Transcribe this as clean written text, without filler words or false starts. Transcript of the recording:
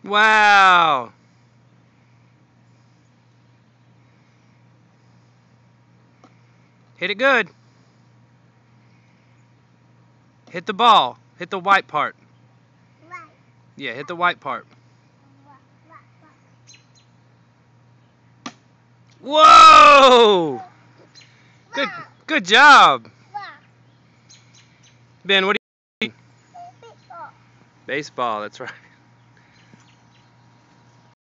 Wow. Hit it good. Hit the ball. Hit the white part. Right. Yeah, hit the white part. Whoa! Good job. Ben, what do you? Baseball, that's right.